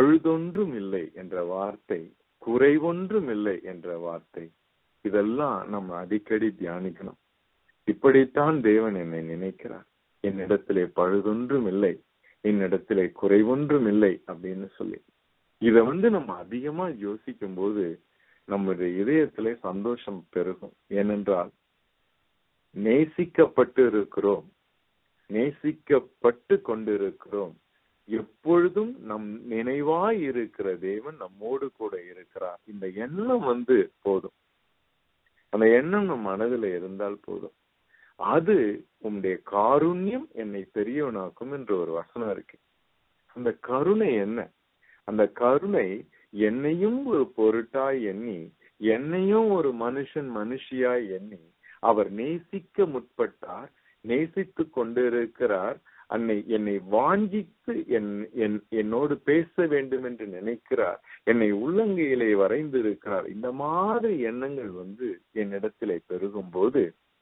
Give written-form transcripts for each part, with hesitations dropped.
பழுதொன்றும் இல்லை என்ற வார்த்தை, குறைவொன்றும் இல்லை என்ற வார்த்தை, இதெல்லாம் நம்ம அடிக்கடி தியானிக்கணும். இப்படித்தான் தேவன் என்னை நினைக்கிறார். என்னிடத்திலே பழுதொன்றும் இல்லை, என்னிடத்திலே குறைவொன்றும் இல்லை அப்படின்னு சொல்லி இத நம்ம அதிகமா யோசிக்கும் போது நம்முடைய இதயத்திலே சந்தோஷம் பெருகும். ஏனென்றால் நேசிக்கப்பட்டு இருக்கிறோம், நேசிக்கப்பட்டு கொண்டிருக்கிறோம். எப்பொழுதும் நம் நினைவாய் இருக்கிற தேவன் நம்மோடு கூட இருக்கிறார். இந்த எண்ணம் போதும். அந்த எண்ணம் நம் மனதில் இருந்தால் போதும். அது உம்முடைய காருண்யம் என்னை பெரியவனாக்கும் என்ற ஒரு வசனம் இருக்கு. அந்த கருணை என்ன? அந்த கருணை என்னையும் ஒரு பொருட்டாய் எண்ணி, என்னையும் ஒரு மனுஷியாய் எண்ணி அவர் நேசிக்க முற்பட்டார், நேசித்துக் கொண்டிருக்கிறார். என்னை வாஞ்சித்து என்னோடு பேச வேண்டும் என்று நினைக்கிறார், என்னை உள்ளங்கையிலே வரைந்திருக்கிறார். இந்த மாதிரி எண்ணங்கள் என்னிடத்திலே பெருகும் போது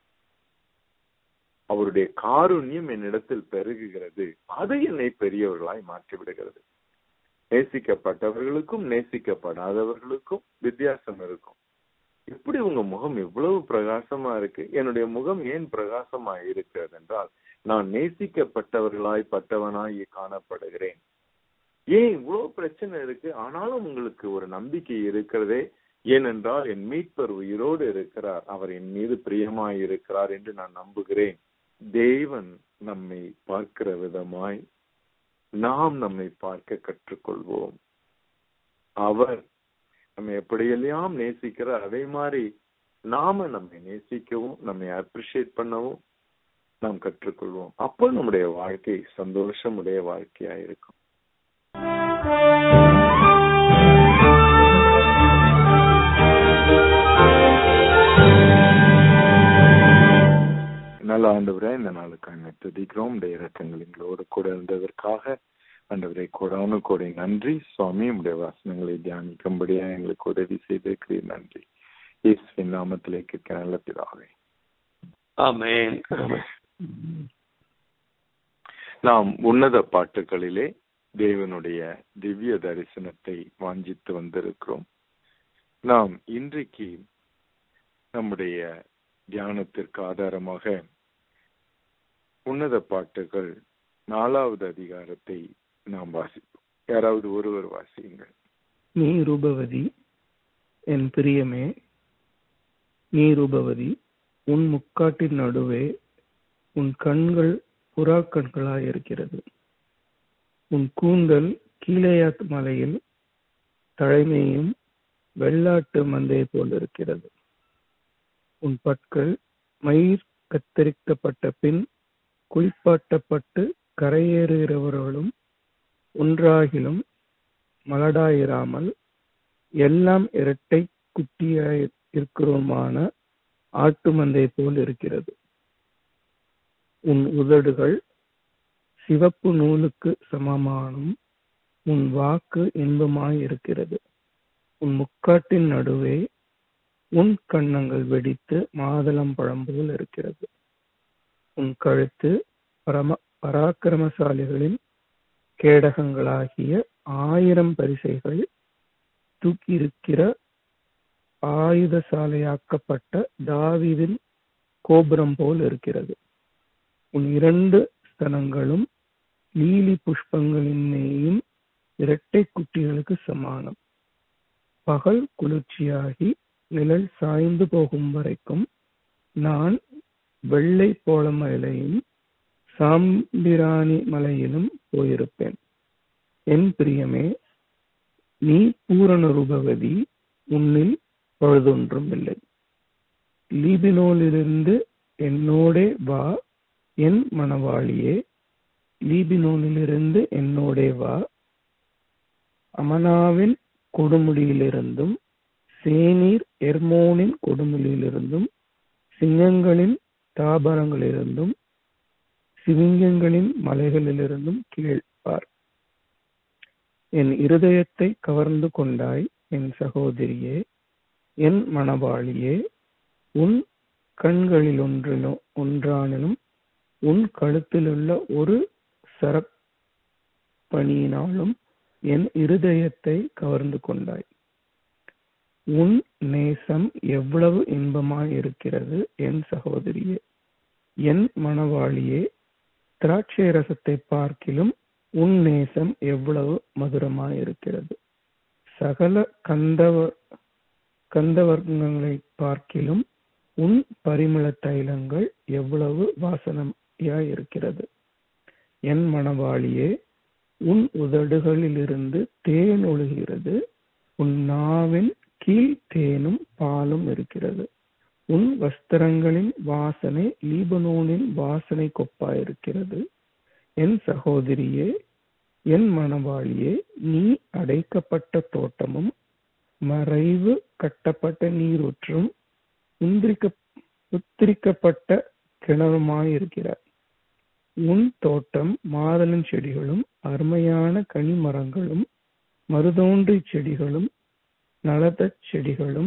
அவருடைய காருண்யம் என்னிடத்தில் பெருகுகிறது. அது என்னை பெரியவர்களாய் மாற்றிவிடுகிறது. நேசிக்கப்பட்டவர்களுக்கும் நேசிக்கப்படாதவர்களுக்கும் வித்தியாசம் இருக்கும். எப்படி உங்க முகம் இவ்வளவு பிரகாசமா இருக்கு? என்னுடைய முகம் ஏன் பிரகாசமா இருக்கிறது என்றால், நான் நேசிக்கப்பட்டவர்களாய் பட்டவனாய் காணப்படுகிறேன். ஏன் இவ்வளவு பிரச்சனை இருக்கு, ஆனாலும் உங்களுக்கு ஒரு நம்பிக்கை இருக்கிறதே? ஏனென்றால் என் மீட்பர் உயிரோடு இருக்கிறார், அவர் என் மீது பிரியமாய் இருக்கிறார் என்று நான் நம்புகிறேன். தேவன் நம்மை பார்க்கிற விதமாய் நாம் நம்மை பார்க்க கற்றுக்கொள்வோம். அவர் நம்ம எப்படியெல்லாம் நேசிக்கிறார், அதே மாதிரி நாம நம்மை நேசிக்கவும் நம்மை அப்ரிஷியேட் பண்ணவும் நாம் கற்றுக்கொள்வோம். அப்போ நம்முடைய வாழ்க்கை சந்தோஷமுடைய வாழ்க்கையா இருக்கும். நல்ல ஆண்டவரே, இந்த நாளுக்காக துதிக்கிறோம். இரக்கங்கள் எங்களோடு கூட இருந்ததற்காக ஆண்டவரே கோடானு கோடை நன்றி. சுவாமி, உடைய வசனங்களை தியானிக்கும்படியா எங்களுக்கு உதவி செய்திருக்கிறீர். நன்றி. இயேசுவின் நாமத்திலே கேட்க நல்ல பிதாவே, ஆமென். நாம் உன்னத பாட்டுகளிலே தேவனுடைய திவ்ய தரிசனத்தை வாஞ்சித்து வந்திருக்கிறோம். நாம் இன்றைக்கு நம்முடைய தியானத்திற்கு ஆதாரமாக உன்னத பாட்டுகள் 4வது அதிகாரத்தை நாம் வாசிப்போம். யாராவது ஒருவர் வாசியுங்கள். நீ ரூபவதி, என் பிரியமே, நீ ரூபவதி, உன் முக்காட்டின் நடுவே உன் கண்கள் புறா கண்களாயிருக்கிறது. உன் கூந்தல் கீலேயாத் மலையில் தழைமையும் வெள்ளாட்டு மந்தையை போல் இருக்கிறது. உன் பற்கள் மயிர் கத்தரிக்கப்பட்ட பின் குளிப்பாட்டப்பட்டு கரையேறுகிறவர்களும் ஒன்றாகிலும் மலடாயிராமல் எல்லாம் இரட்டை குட்டியாய் இருக்கிறோமான ஆட்டு மந்தை போல் இருக்கிறது. உன் உதடுகள் சிவப்பு நூலுக்கு சமமானும் உன் வாக்கு இன்பமாய் இருக்கிறது. உன் முக்காட்டின் நடுவே உன் கன்னங்கள் வெடித்து மாதுளம் பழம் போல் இருக்கிறது. உன் கழுத்து பராக்கிரமசாலிகளின் கேடகங்களாகிய 1000 பரிசைகள் தூக்கியிருக்கிற ஆயுதசாலையாக்கப்பட்ட தாவீதின் கோபுரம் போல் இருக்கிறது. உன் 2 ஸ்தனங்களும் லீலி புஷ்பங்களின் மேயும் இரட்டை குட்டிகளுக்கு சமானம். பகல் குளிர்ச்சியாகி நிழல் சாய்ந்து போகும் வரைக்கும் நான் வெள்ளை போள மலையிலும் சாம்பிராணி மலையிலும் போயிருப்பேன். என் பிரியமே, நீ பூரண ரூபவதி, உன்னில் பழுதொன்றும் இல்லை. லீபினோனிலிருந்து என்னோடே வா, என் மணவாளியே, லீபினோனிலிருந்து என்னோடே வா. அமனாவின் கொடுமுடியிலிருந்தும் சேனீர் எர்மோனின் கொடுமுடியிலிருந்தும் சிங்கங்களின் தாபரங்களிலிருந்தும் சிவிங்கங்களின் மலைகளிலிருந்தும் கீழ்ப்பார். என் இருதயத்தை கவர்ந்து கொண்டாய் என் சகோதரியே, என் மணவாளியே. உன் கண்களில் ஒன்றானிலும் உன் கழுத்திலுள்ள ஒரு சரப்பணியினாலும் என் இருதயத்தை கவர்ந்து கொண்டாய். உன் நேசம் எவ்வளவு இன்பமாயிருக்கிறது என் சகோதரியே. என் மணவாளியே, திராட்சை ரசத்தை பார்க்கிலும் உன் நேசம் எவ்வளவு மதுரமாயிருக்கிறது. சகல கந்தவர்க்கங்களை பார்க்கிலும் உன் பரிமள தைலங்கள் எவ்வளவு வாசனையாயிருக்கிறது. என் மணவாளியே, உன் உதடுகளிலிருந்து தேன் ஒழுகிறது. உன் நாவின் கீழ் தேனும் பாலும் இருக்கிறது. உன் வஸ்திரங்களின் வாசனை லீபனோனின் வாசனை கொப்பாயிருக்கிறது. என் சகோதரியே, என் மணவாளியே, நீ அடைக்கப்பட்ட தோட்டமும் மறைவு கட்டப்பட்ட நீரூற்றும் உத்திரிக்கப்பட்ட கிணறுமாயிருக்கிறார். உன் தோட்டம் மாதளன் செடிகளும் அருமையான கனிமரங்களும் மருதோன்றி செடிகளும் நலதச் செடிகளும்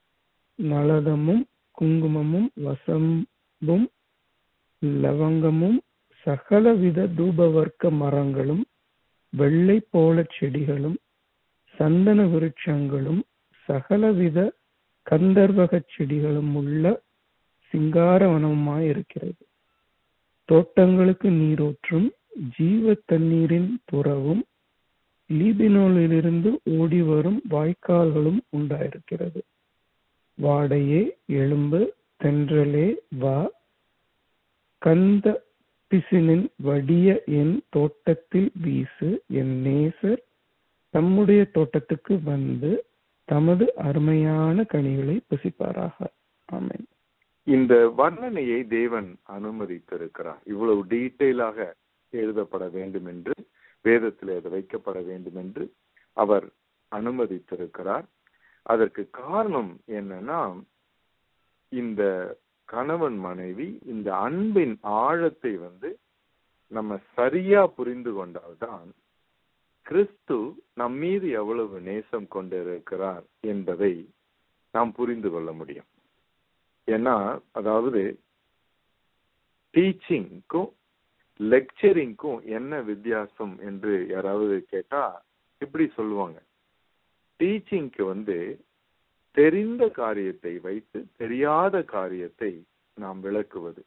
நலதமும் குங்குமமும் வசம்பும் லவங்கமும் சகலவித தூபவர்க்க மரங்களும் வெள்ளை போல செடிகளும் சந்தன விருட்சங்களும் சகலவித கந்தர்வக செடிகளும் உள்ள சிங்காரவனமாயிருக்கிறது. தோட்டங்களுக்கு நீரூற்றும் ஜீவ தண்ணீரின் புறவும் லீபினோலிலிருந்து ஓடி வரும் வாய்க்கால்களும் உண்டாயிருக்கிறது. வாடையே எழும்பு, தென்றலே வா, கந்த பிசினின் வடிய என் தோட்டத்தில் வீசு. என் நேசர் தம்முடைய தோட்டத்துக்கு வந்து தமது அருமையான கனிகளை புசிப்பாராக. ஆமென். இந்த வர்ணனையை தேவன் அனுமதித்திருக்கிறார். இவ்வளவு டீட்டெயிலாக எழுதப்பட வேண்டும் என்று, வேதத்தில் அது வைக்கப்பட வேண்டும் என்று அவர் அனுமதித்திருக்கிறார். அதற்கு காரணம் என்னன்னா, இந்த கணவன் மனைவி இந்த அன்பின் ஆழத்தை நம்ம சரியா புரிந்து கொண்டால்தான் கிறிஸ்து நம் மீது எவ்வளவு நேசம் கொண்டிருக்கிறார் என்பதை நாம் புரிந்து கொள்ள முடியும். ஏன்னா, அதாவது டீச்சிங்க்கும் லெக்சரிங்க்கும் என்ன வித்தியாசம் என்று யாராவது கேட்டா இப்படி சொல்லுவாங்க. டீச்சிங்க்கு தெரிந்த காரியத்தை வைத்து தெரியாத காரியத்தை நாம் விளக்குவது.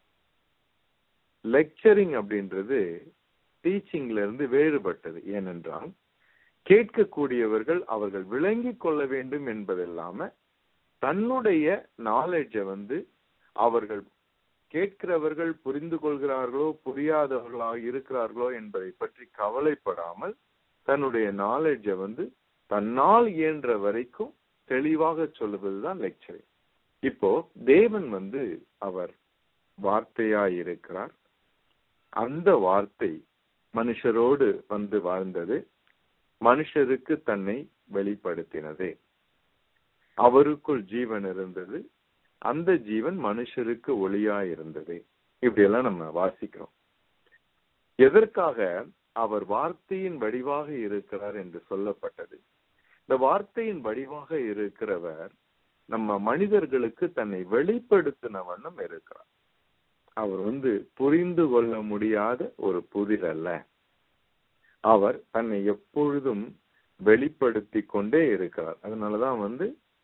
லெக்சரிங் அப்படின்றது டீச்சிங்ல இருந்து வேறுபட்டது. ஏனென்றால் கேட்கக்கூடியவர்கள் அவர்கள் விளங்கி கொள்ள வேண்டும் என்பதில்லாம தன்னுடைய நாலேஜை அவர்கள் கேட்கிறவர்கள் புரிந்து கொள்கிறார்களோ புரியாதவர்களாக இருக்கிறார்களோ என்பதை பற்றி கவலைப்படாமல் தன்னுடைய நாலேஜை தன்னால் இயன்ற வரைக்கும் தெளிவாக சொல்லுவதுதான் லெக்சரிங். இப்போ தேவன் அவர் வார்த்தையாய் இருக்கிறார். அந்த வார்த்தை மனுஷரோடு வாழ்ந்தது, மனுஷருக்கு தன்னை வெளிப்படுத்தினது. அவருக்குள் ஜீவன் இருந்தது, அந்த ஜீவன் மனுஷருக்கு ஒளியாய் இருந்தது. இப்படி எல்லாம் நம்ம வாசிக்கிறோம். எதற்காக அவர் வார்த்தையின் வடிவாக இருக்கிறார் என்று சொல்லப்பட்டது? இந்த வார்த்தையின் வடிவாக இருக்கிறவர் நம்ம மனிதர்களுக்கு தன்னை வெளிப்படுத்தின வண்ணம் இருக்கிறார். அவர் புரிந்து கொள்ள முடியாத ஒரு புதிர் அல்ல. அவர் தன்னை எப்பொழுதும் வெளிப்படுத்தி கொண்டே இருக்கிறார். அதனாலதான்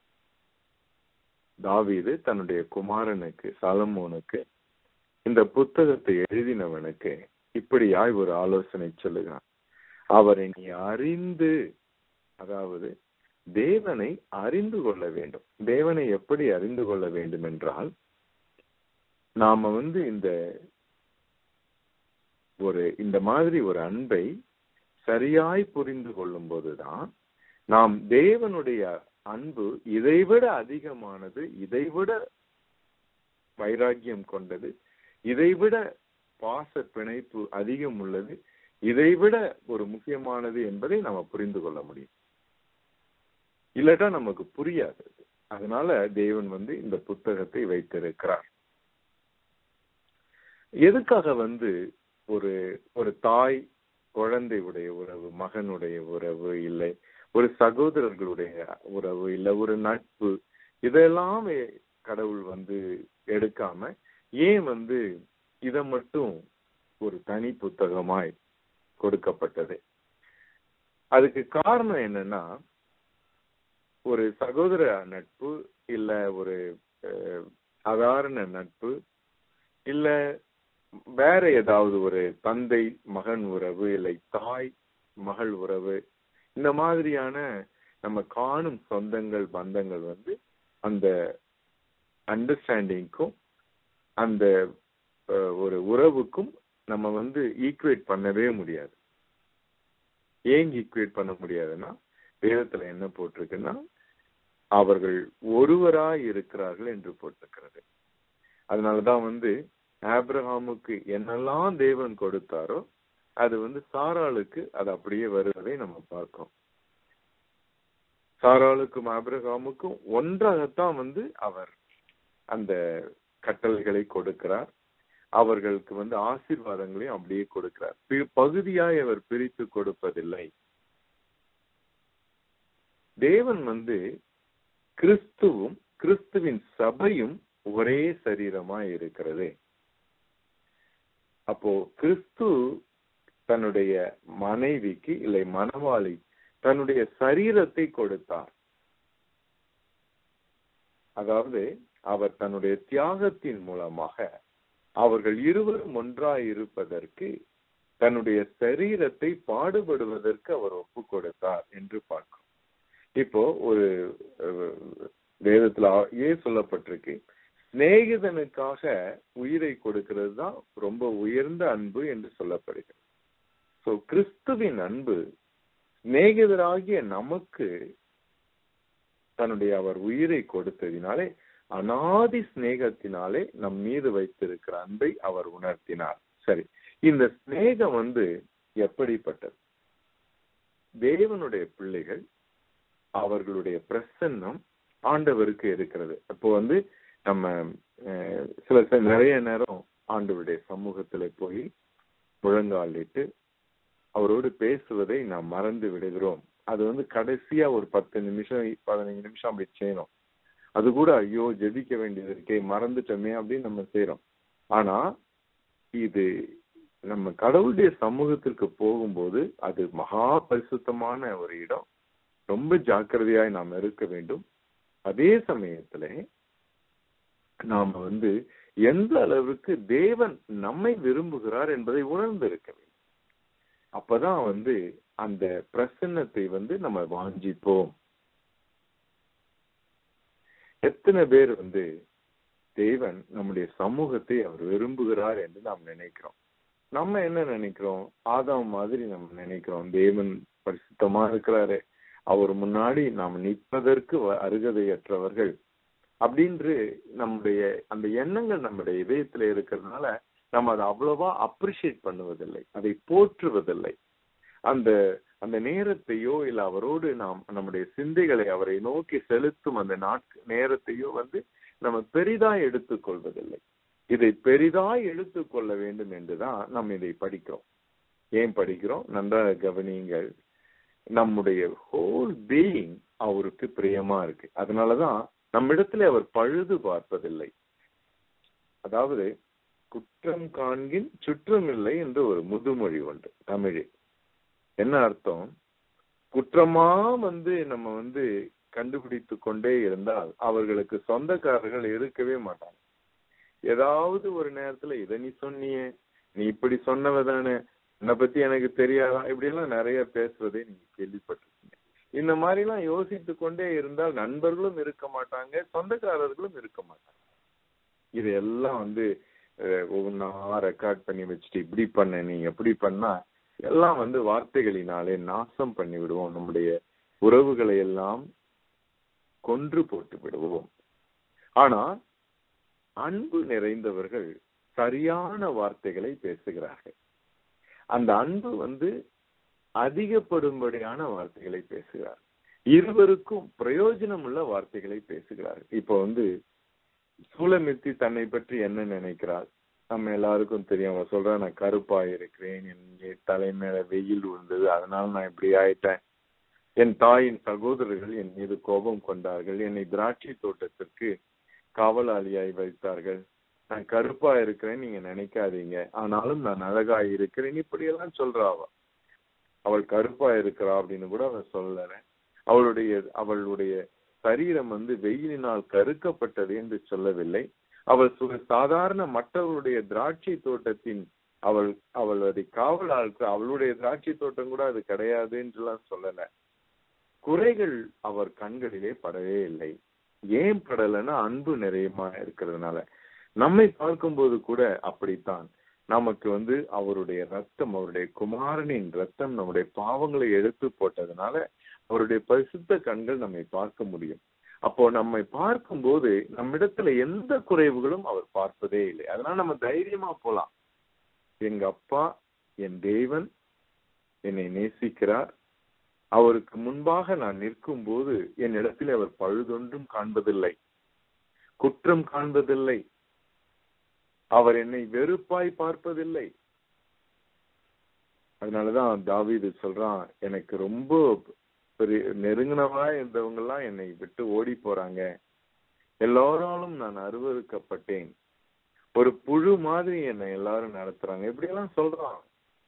தாவீது தன்னுடைய குமாரனுக்கு சாலமோனுக்கு இந்த புத்தகத்தை எழுதினவனுக்கு இப்படியாய் ஒரு ஆலோசனை சொல்லுகிறான். அவரை நீ அறிந்து, அதாவது தேவனை அறிந்து கொள்ள வேண்டும். தேவனை எப்படி அறிந்து கொள்ள வேண்டும் என்றால், நாம இந்த மாதிரி ஒரு அன்பை சரியாய் புரிந்து கொள்ளும் போதுதான் நாம் தேவனுடைய அன்பு இதைவிட அதிகமானது, இதைவிட வைராக்கியம் கொண்டது, இதைவிட பாச பிணைப்பு அதிகம் உள்ளது, இதைவிட ஒரு முக்கியமானது என்பதை நம்ம புரிந்து கொள்ள முடியும். இல்லட்டா நமக்கு புரியாது. அதனால தேவன் இந்த புத்தகத்தை வைத்திருக்கிறார். எதுக்காக ஒரு தாய் குழந்தையுடைய உறவு, மகனுடைய உறவு, இல்லை ஒரு சகோதரர்களுடைய உறவு, இல்ல ஒரு நட்பு, இதெல்லாம் கடவுள் எடுக்காம ஏன் இத மட்டும் ஒரு தனி புத்தகமாய் கொடுக்கப்பட்டது? அதுக்கு காரணம் என்னன்னா, ஒரு சகோதர நட்பு, இல்ல ஒரு சாதாரண நட்பு, இல்ல வேற ஏதாவது ஒரு தந்தை மகன் உறவு, இல்லை தாய் மகள் உறவு, இந்த மாதிரியான நம்ம காணும் சொந்தங்கள் பந்தங்கள் அந்த அண்டர்ஸ்டாண்டிங்க்கும் அந்த ஒரு உறவுக்கும் நம்ம ஈக்குவேட் பண்ணவே முடியாது. ஏன் ஈக்குவேட் பண்ண முடியாதுன்னா, வேதத்துல என்ன போட்டிருக்குன்னா, அவர்கள் ஒருவராய் இருக்கிறார்கள் என்று போட்டிருக்கிறது. அதனாலதான் ஆபிரகாமுக்கு என்னெல்லாம் தேவன் கொடுத்தாரோ அது சாராளுக்கு அது அப்படியே வருவதை நம்ம பார்க்கிறோம். சாராளுக்கும் ஆபிரகாமுக்கும் ஒன்றாகத்தான் அவர் அந்த கட்டளைகளை கொடுக்கிறார். அவர்களுக்கு ஆசீர்வாதங்களையும் அப்படியே கொடுக்கிறார். பகுதியாய் அவர் பிரித்து கொடுப்பதில்லை. தேவன் கிறிஸ்துவும் கிறிஸ்துவின் சபையும் ஒரே சரீரமாய் இருக்கிறது. அப்போ கிறிஸ்து தன்னுடைய மனைவிக்கு, இல்லை மணவாளி தன்னுடைய சரீரத்தை கொடுத்தார். அதாவது அவர் தன்னுடைய தியாகத்தின் மூலமாக அவர்கள் இருவரும் ஒன்றாய் இருப்பதற்கு, தன்னுடைய சரீரத்தை பாடுபடுவதற்கு அவர் ஒப்பு கொடுத்தார் என்று பார்க்கிறோம். இப்போ ஒரு வேதத்துல சொல்லப்பட்டிருக்கு, சிநேகிதனுக்காக உயிரை கொடுக்கிறது தான் ரொம்ப உயர்ந்த அன்பு என்று சொல்லப்படுகிறது. சோ கிறிஸ்துவின் அன்பு சிநேகிதராகிய நமக்கு தன்னுடைய அவர் உயிரை கொடுத்ததினாலே, அநாதி சிநேகத்தினாலே நம் மீது வைத்திருக்கிற அன்பை அவர் உணர்த்தினார். சரி, இந்த சிநேகம் எப்படிப்பட்டது? தேவனுடைய பிள்ளைகள் அவர்களுடைய பிரசன்னம் ஆண்டவருக்கு இருக்கிறது. அப்போ நம்ம நிறைய நேரம் ஆண்டவருடைய சமூகத்துல போய் முழங்காலிட்டு அவரோடு பேசுவதை நாம் மறந்து விடுகிறோம். அது கடைசியா ஒரு 10 நிமிஷம் 15 நிமிஷம் அப்படி செய்யணும். அது கூட ஐயோ ஜெபிக்க வேண்டியது இருக்கே, மறந்துட்டோமே அப்படின்னு நம்ம செய்யறோம். ஆனா இது நம்ம கடவுளுடைய சமூகத்திற்கு போகும்போது அது மகா பரிசுத்தமான ஒரு இடம். ரொம்ப ஜாக்கிரதையாய் நாம் இருக்க வேண்டும். அதே சமயத்துல நாம எந்த அளவுக்கு தேவன் நம்மை விரும்புகிறார் என்பதை உணர்ந்து இருக்க வேண்டும். அப்பதான் அந்த பிரசன்னத்தை நம்ம வாஞ்சிப்போம். எத்தனை பேர் தேவன் நம்முடைய சமூகத்தை அவர் விரும்புகிறார் என்று நாம் நினைக்கிறோம். நம்ம என்ன நினைக்கிறோம்? ஆதாம் மாதிரி நம்ம நினைக்கிறோம், தேவன் பரிசுத்தமா இருக்கிறாரு, அவர் முன்னாடி நாம் நிற்பதற்கு அருகதையற்றவர்கள் அப்படின்று நம்முடைய அந்த எண்ணங்கள் நம்முடைய இதயத்துல இருக்கிறதுனால நம்ம அதை அவ்வளவா அப்ரிஷியேட் பண்ணுவதில்லை, அதை போற்றுவதில்லை. அந்த அந்த நேரத்தையோ இல்ல அவரோடு நாம் நம்முடைய சிந்தைகளை அவரை நோக்கி செலுத்தும் அந்த நேரத்தையோ நம்ம பெரிதாய் எடுத்துக்கொள்வதில்லை. இதை பெரிதாய் எடுத்துக்கொள்ள வேண்டும் என்றுதான் நம்ம இதை படிக்கிறோம். ஏன் படிக்கிறோம்? நன்றாக கவனியுங்கள். நம்முடைய ஹோல் பீயிங் அவருக்கு பிரியமா இருக்கு. அதனாலதான் நம்மிடத்துல அவர் பழுது பார்ப்பதில்லை. அதாவது குற்றம் காண்கின் சுற்றம் இல்லை என்று ஒரு முதுமொழி உண்டு தமிழில். என்ன அர்த்தம்? குற்றமா நம்ம கண்டுபிடித்து கொண்டே இருந்தால் அவர்களுக்கு சொந்தக்காரர்கள் இருக்கவே மாட்டாங்க. ஏதாவது ஒரு நேரத்துல இதை நீ சொன்னியே, நீ இப்படி சொன்னவதானே, என்னை பத்தி எனக்கு தெரியாதா, இப்படி எல்லாம் நிறைய பேசுவதை நீங்க கேள்விப்பட்டிருக்கீங்க. இந்த மாதிரி எல்லாம் யோசித்து கொண்டே இருந்தால் நண்பர்களும் இருக்க மாட்டாங்க, சொந்தக்காரர்களும் இருக்க மாட்டாங்க. இதெல்லாம் ஒவ்வொன்னா ரெக்கார்ட் பண்ணி வச்சுட்டு இப்படி பண்ண நீ எப்படி பண்ணா எல்லாம் வார்த்தைகளினாலே நாசம் பண்ணி விடுவோம். நம்முடைய உறவுகளை எல்லாம் கொன்று போட்டு விடுவோம். ஆனா அன்பு நிறைந்தவர்கள் சரியான வார்த்தைகளை பேசுகிறார்கள். அந்த அன்பு அதிகப்படும்படியான வார்த்தைகளை பேசுகிறார். இருவருக்கும் பிரயோஜனம் உள்ள வார்த்தைகளை பேசுகிறார். இப்போ சூலமித்தி தன்னை பற்றி என்ன நினைக்கிறார்? நம்ம எல்லாருக்கும் தெரியும். அவ சொல்ற, நான் கருப்பா இருக்கிறேன், என் தலை மேல வெயில் விழுந்தது, அதனால நான் இப்படி ஆயிட்டேன், என் தாயின் சகோதரர்கள் என் மீது கோபம் கொண்டார்கள், என்னை திராட்சை தோட்டத்திற்கு காவலாளியாய் வைத்தார்கள், நான் கருப்பா இருக்கிறேன் நீங்க நினைக்காதீங்க, ஆனாலும் நான் அழகாய் இருக்கிறேன், இப்படி எல்லாம் சொல்றாவா. அவள் கருப்பா இருக்கிறா அப்படின்னு கூட அவர் சொல்லல. அவளுடைய சரீரம் வெயிலினால் கருக்கப்பட்டது என்று சொல்லவில்லை. அவள் சாதாரண மற்றவருடைய திராட்சை தோட்டத்தின் அவள் அதை காவலாளுக்கு அவளுடைய திராட்சை தோட்டம் கூட அது கிடையாது என்றுலாம் சொல்லல. குறைகள் அவர் கண்களிலே படவே இல்லை. ஏன் படலைன்னா அன்பு நிறையமா இருக்கிறதுனால. நம்மை பார்க்கும்போது கூட அப்படித்தான். நமக்கு அவருடைய ரத்தம், அவருடைய குமாரனின் ரத்தம் நம்முடைய பாவங்களை எடுத்து போட்டதுனால அவருடைய பரிசுத்த கண்கள் நம்மை பார்க்க முடியும். அப்போ நம்மை பார்க்கும்போது நம்மிடத்துல எந்த குறைவுகளும் அவர் பார்ப்பதே இல்லை. அதனால நம்ம தைரியமா போலாம். எங்க அப்பா, என் தேவன் என்னை நேசிக்கிறார். அவருக்கு முன்பாக நான் நிற்கும் போது என்னிடத்தில் அவர் பழுதொன்றும் காண்பதில்லை, குற்றம் காண்பதில்லை. அவர் என்னை வெறுப்பாய் பார்ப்பதில்லை. அதனாலதான் தாவீது சொல்றான், எனக்கு ரொம்ப நெருங்கினவா இருந்தவங்க எல்லாம் என்னை விட்டு ஓடி போறாங்க, எல்லாராலும் நான் அருவருக்கப்பட்டேன், ஒரு புழு மாதிரி என்னை எல்லாரும் நடத்துறாங்க, இப்படி எல்லாம் சொல்றான்.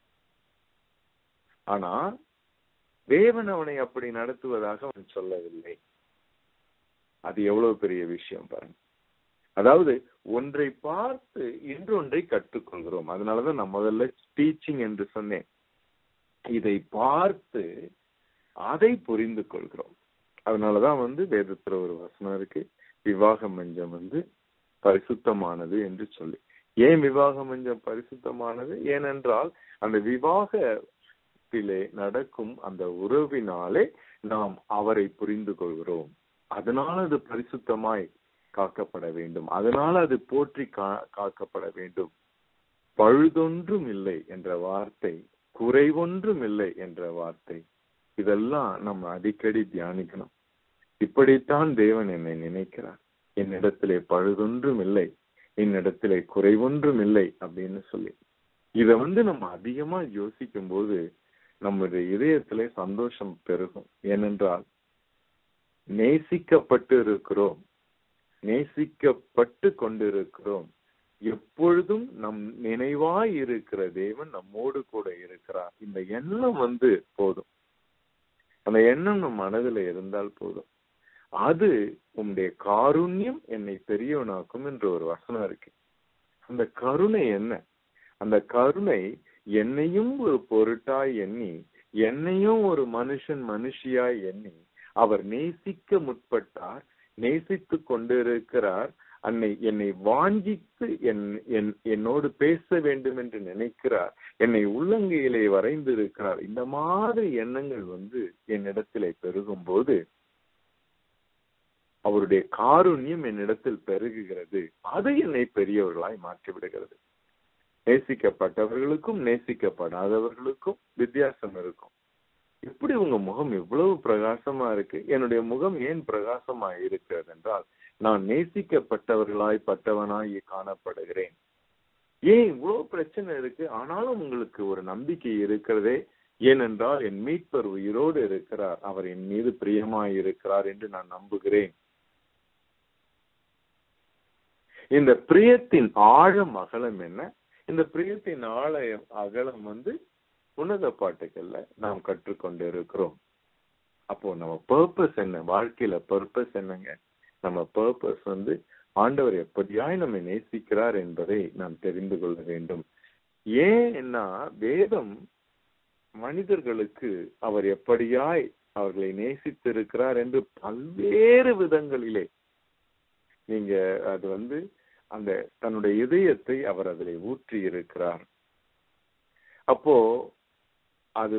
ஆனா தேவன் அவனை அப்படி நடத்துவதாக அவன் சொல்லவில்லை. அது எவ்வளவு பெரிய விஷயம் பாருங்க. அதாவது ஒன்றை பார்த்து இன்னொன்றை கற்றுக்கொள்கிறோம். அதனாலதான் நான் முதல்ல டீச்சிங் என்று சொன்னேன். இதை பார்த்து அதை புரிந்து கொள்கிறோம். அதனாலதான் வேதத்துல ஒரு வசனம் இருக்கு, விவாக மஞ்சம் பரிசுத்தமானது என்று சொல்லி. ஏன் விவாக மஞ்சம் பரிசுத்தமானது? ஏனென்றால் அந்த விவாகத்திலே நடக்கும் அந்த உறவினாலே நாம் அவரை புரிந்து கொள்கிறோம். அதனால அது பரிசுத்தமாய் காக்கப்பட வேண்டும். அதனால அது போற்றி காக்கப்பட வேண்டும். பழுதொன்றும் இல்லை என்ற வார்த்தை, குறைவொன்றும் இல்லை என்ற வார்த்தை, இதெல்லாம் நம்ம அடிக்கடி தியானிக்கணும். இப்படித்தான் தேவன் என்னை நினைக்கிறார். என்னிடத்திலே பழுதொன்றும் இல்லை, என்னிடத்திலே குறைவொன்றும் இல்லை அப்படின்னு சொல்லி. இத நம்ம அதிகமா யோசிக்கும் போது நம்முடைய இதயத்திலே சந்தோஷம் பெருகும். ஏனென்றால் நேசிக்கப்பட்டு இருக்கிறோம், நேசிக்கப்பட்டு கொண்டிருக்கிறோம். எப்பொழுதும் நம் நினைவாய் இருக்கிற தேவன் நம்மோடு கூட இருக்கிறார். இந்த எண்ணம் போதும். அந்த எண்ணம் நம் மனதில் இருந்தால் போதும். அது உம்முடைய காருண்யம் என்னை பெரியவனாக்கும் என்று ஒரு வசனம் இருக்கு. அந்த கருணை என்ன? அந்த கருணை என்னையும் ஒரு பொருட்டாய் எண்ணி, என்னையும் ஒரு மனுஷியாய் எண்ணி அவர் நேசிக்க முற்பட்டார், நேசித்து கொண்டிருக்கிறார். என்னை வாஞ்சித்து என்னோடு பேச வேண்டும் என்று நினைக்கிறார், என்னை உள்ளங்கையிலே வரைந்திருக்கிறார். இந்த மாதிரி எண்ணங்கள் என்னிடத்திலே பெருகும் போது அவருடைய காருண்யம் என்னிடத்தில் பெருகுகிறது. அது என்னை பெரியவர்களாய் மாற்றி விடுகிறது. நேசிக்கப்பட்டவர்களுக்கும் நேசிக்கப்படாதவர்களுக்கும் வித்தியாசம் இருக்கும். எப்படி உங்க முகம் இவ்வளவு பிரகாசமா இருக்கு? என்னுடைய முகம் ஏன் பிரகாசமா இருக்கிறது என்றால், நான் நேசிக்கப்பட்டவர்களாய் பட்டவனாய் காணப்படுகிறேன். ஏன் இவ்வளவு பிரச்சனை இருக்கு, ஆனாலும் உங்களுக்கு ஒரு நம்பிக்கை இருக்கிறதே? ஏனென்றால் என் மீட்பர் உயிரோடு இருக்கிறார், அவர் என் மீது பிரியமாய் இருக்கிறார் என்று நான் நம்புகிறேன். இந்த பிரியத்தின் ஆழம் அகலம் என்ன? இந்த பிரியத்தின் ஆழம் அகலம் உன்னத பாட்டுகள்ல நாம் கற்றுக்கொண்டு இருக்கிறோம். அப்போ நம்ம பர்பஸ் என்ன? வாழ்க்கையில பர்பஸ் என்னங்க? நம்ம பர்பஸ் ஆண்டவர் எப்படியாய் நம்மை நேசிக்கிறார் என்பதை நாம் தெரிந்து கொள்ள வேண்டும். ஏன்னா வேதம் மனிதர்களுக்கு அவர் எப்படியாய் அவர்களை நேசித்திருக்கிறார் என்று பல்வேறு விதங்களிலே நீங்க அது அந்த தன்னுடைய இதயத்தை அவர் அதிலே ஊற்றி இருக்கிறார். அப்போ அது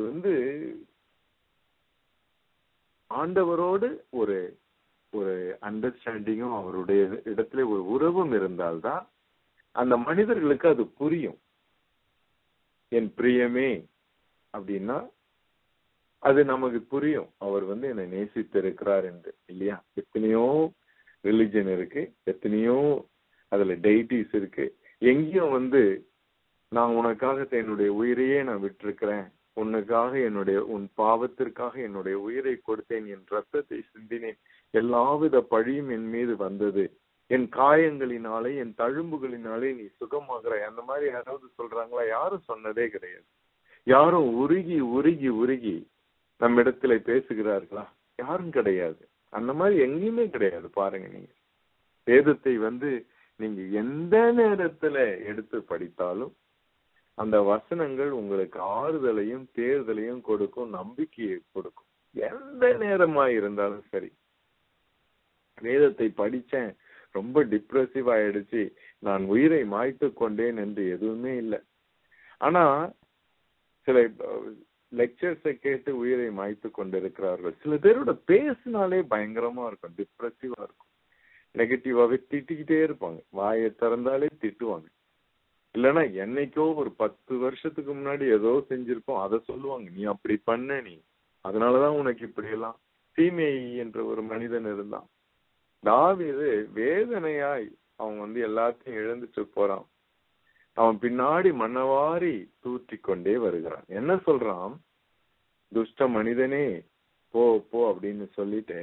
ஆண்டவரோடு ஒரு ஒரு அண்டர்ஸ்டாண்டிங்கும் அவருடைய இடத்துல ஒரு உறவும் இருந்தால்தான் அந்த மனிதர்களுக்கு அது புரியும். என் பிரியமே அப்படின்னா அது நமக்கு புரியும், அவர் என்னை நேசித்திருக்கிறார் என்று, இல்லையா? எத்தனையோ ரிலிஜன் இருக்கு, எத்தனையோ அதுல டெய்டிஸ் இருக்கு. எங்கேயும் நான் உனக்காக என்னுடைய உயிரையே நான் விட்டிருக்கிறேன், உனக்காக உன் பாவத்திற்காக என்னுடைய உயிரை கொடுத்தேன், என் ரத்தத்தை சிந்தினேன், எல்லாவித பழியும் என் மீது வந்தது, என் காயங்களினாலே என் தழும்புகளினாலே நீ சுகமாகிறாய். அந்த மாதிரி யாராவது சொல்றாங்களா? யாரும் சொன்னதே கிடையாது. யாரும் உருகி உருகி உருகி நம்மிடத்துல பேசுகிறார்களா? யாரும் கிடையாது. அந்த மாதிரி எங்கேயுமே கிடையாது. பாருங்க, நீங்க வேதத்தை நீங்க எந்த நேரத்துல எடுத்து படித்தாலும் அந்த வசனங்கள் உங்களுக்கு ஆறுதலையும் தேர்தலையும் கொடுக்கும், நம்பிக்கையை கொடுக்கும். எந்த நேரமா இருந்தாலும் சரி. வேதத்தை படிச்சேன், ரொம்ப டிப்ரெசிவ் ஆயிடுச்சு, நான் உயிரை மாய்த்து கொண்டேன் என்று எதுவுமே இல்லை. ஆனா சில லெக்சர்ஸை கேட்டு உயிரை மாய்த்து கொண்டிருக்கிறார்கள். சில பேரோட பேசினாலே பயங்கரமா இருக்கும், டிப்ரெசிவா இருக்கும், நெகட்டிவாவே திட்டிக்கிட்டே இருப்பாங்க, வாயை திறந்தாலே திட்டுவாங்க. இல்லைன்னா என்னைக்கோ ஒரு 10 வருஷத்துக்கு முன்னாடி ஏதோ செஞ்சிருப்போம், அதை சொல்லுவாங்க, நீ அப்படி பண்ண, நீ அதனாலதான் உனக்கு இப்படி எல்லாம். தீமை என்ற ஒரு மனிதன் இருந்தான். தாவீது வேதனையாய் அவன் எல்லாத்தையும் இழந்துட்டு போறான். அவன் பின்னாடி மண்ணவாரி தூற்றி கொண்டே வருகிறான். என்ன சொல்றான்? துஷ்ட மனிதனே போ போ அப்படின்னு சொல்லிட்டு,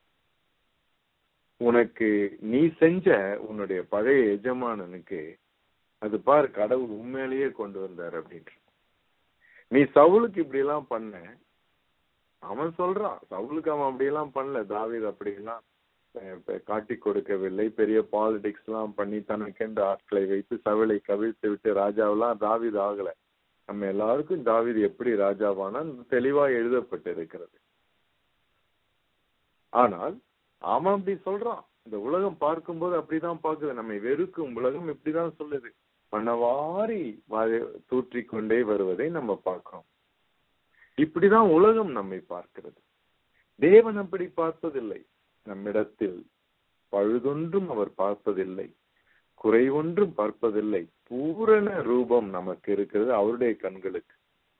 உனக்கு நீ செஞ்ச உன்னுடைய பழைய எஜமானனுக்கு அது பாரு கடவுள் உண்மையிலேயே கொண்டு வந்தார் அப்படின்ற. நீ சவுலுக்கு இப்படி எல்லாம் பண்ண, அவன் சொல்றான் சவுலுக்கு அவன் அப்படி எல்லாம் பண்ணல, தாவீது அப்படி எல்லாம் காட்டி கொடுக்கவில்லை, பெரிய பாலிடிக்ஸ் எல்லாம் பண்ணி தனக்கென்று ஆட்களை வைத்து சவுலை கவிழ்த்து விட்டு ராஜாவெல்லாம் தாவீது ஆகல. நம்ம எல்லாருக்கும் தாவீது எப்படி ராஜாவானா தெளிவா எழுதப்பட்டு இருக்கிறது. ஆனால் அவன் அப்படி சொல்றான். இந்த உலகம் பார்க்கும்போது அப்படிதான் பாக்குது, நம்மை வெறுக்கும் உலகம் இப்படிதான் சொல்லுது, மனவாரி தூற்றி கொண்டே வருவதை நம்ம பார்க்கிறோம். இப்படிதான் உலகம் நம்மை பார்க்கிறது. தேவன் அப்படி பார்ப்பதில்லை. நம்மிடத்தில் பழுதொன்றும் அவர் பார்ப்பதில்லை, குறைவொன்றும் பார்ப்பதில்லை. பூரண ரூபம் நமக்கு இருக்கிறது அவருடைய கண்களுக்கு.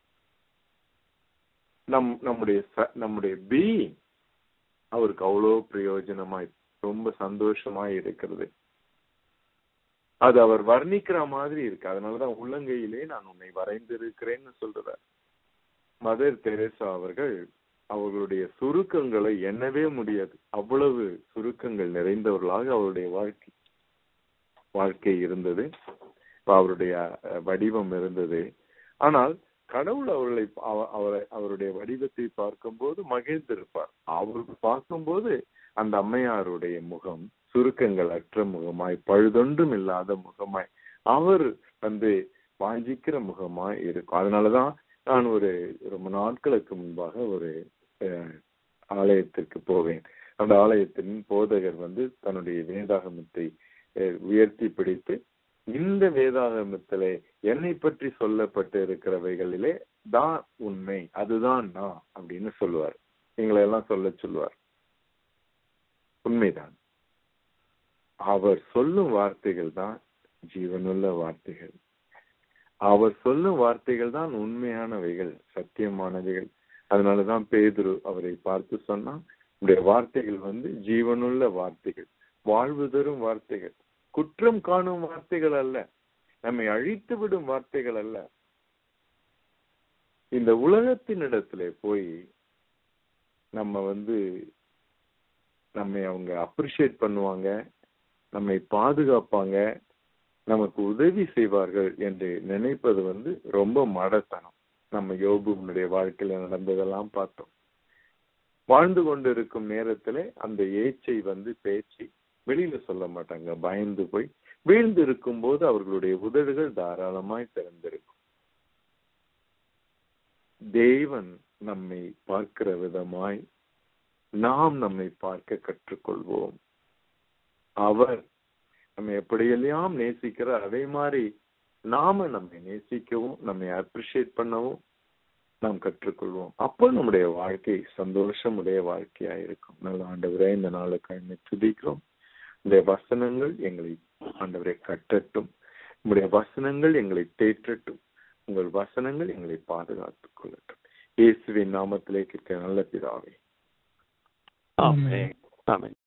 நம்முடைய பீயிங் அவருக்கு அவ்வளோ பிரயோஜனமாய் ரொம்ப சந்தோஷமாய் இருக்கிறது. அது அவர் வர்ணிக்கிற மாதிரி இருக்கு. அதனாலதான் உள்ளங்கையிலே நான் உன்னை வரைந்திருக்கிறேன்னு சொல்றார். மதர் தெரேசா அவர்கள் அவர்களுடைய சுருக்கங்களை எண்ணவே முடியாது, அவ்வளவு சுருக்கங்கள் நிறைந்தவர்களாக அவருடைய வாழ்க்கை இருந்தது, அவருடைய வடிவம் இருந்தது. ஆனால் கடவுள் அவருடைய வடிவத்தை பார்க்கும்போது மகிழ்ந்திருப்பார். அவருக்கு பார்க்கும்போது அந்த அம்மையாருடைய முகம் சுருக்கங்கள் அற்ற முகமாய், பழுதொன்றும் இல்லாத முகமாய், அவர் வாஞ்சிக்கிற முகமாய் இருக்கும். அதனாலதான் நான் ரொம்ப நாட்களுக்கு முன்பாக ஒரு ஆலயத்திற்கு போவேன். அந்த ஆலயத்தின் போதகர் தன்னுடைய வேதாகமத்தை உயர்த்தி பிடித்து, இந்த வேதாகமத்திலே என்னை பற்றி சொல்லப்பட்டு இருக்கிறவைகளிலே தான் உண்மை, அதுதான் நான் அப்படின்னு சொல்லுவார். எங்களை எல்லாம் சொல்லுவார். உண்மைதான். அவர் சொல்லும் வார்த்தைகள் தான் ஜீவனுள்ள வார்த்தைகள். அவர் சொல்லும் வார்த்தைகள் தான் உண்மையானவைகள், சத்தியமானவைகள். அதனாலதான் பேதுரு அவரை பார்த்து சொன்னா, உடைய வார்த்தைகள் ஜீவனுள்ள வார்த்தைகள், வாழ்வு தரும் வார்த்தைகள், குற்றம் காணும் வார்த்தைகள் அல்ல, நம்மை அழித்து விடும் வார்த்தைகள் அல்ல. இந்த உலகத்தினிடத்திலே போய் நம்மை அவங்க அப்ரிஷியேட் பண்ணுவாங்க, நம்மை பாதுகாப்பாங்க, நமக்கு உதவி செய்வார்கள் என்று நினைப்பது ரொம்ப மடத்தனம். நம்ம யோபுனுடைய வாழ்க்கையில நடந்ததெல்லாம் பார்த்தோம். வாழ்ந்து கொண்டிருக்கும் நேரத்திலே அந்த ஏச்சை பேச்சு வெளியில சொல்ல மாட்டாங்க, பயந்து போய் வீழ்ந்து இருக்கும் போது அவர்களுடைய உதடுகள் தாராளமாய் திறந்திருக்கும். தேவன் நம்மை பார்க்கிற விதமாய் நாம் நம்மை பார்க்க கற்றுக்கொள்வோம். அவர் நம்ம எப்படியெல்லாம் நேசிக்கிறார், அதே மாதிரி நாம நம்மை நேசிக்கவும் நம்மை அப்ரிஷியேட் பண்ணவும் நாம் கற்றுக்கொள்வோம். அப்போ நம்முடைய வாழ்க்கை சந்தோஷமுடைய வாழ்க்கையா இருக்கும். நல்ல ஆண்டவரே, இந்த நாளுக்கு துதிக்கிறோம். உங்களுடைய வசனங்கள் எங்களை ஆண்டவரை கட்டட்டும், உங்களுடைய வசனங்கள் எங்களை தேற்றட்டும், உங்கள் வசனங்கள் எங்களை பாதுகாத்துக் கொள்ளட்டும். இயேசுவின் நாமத்திலே கேட்க நல்ல பிதாவே, ஆமென். ஆமென்.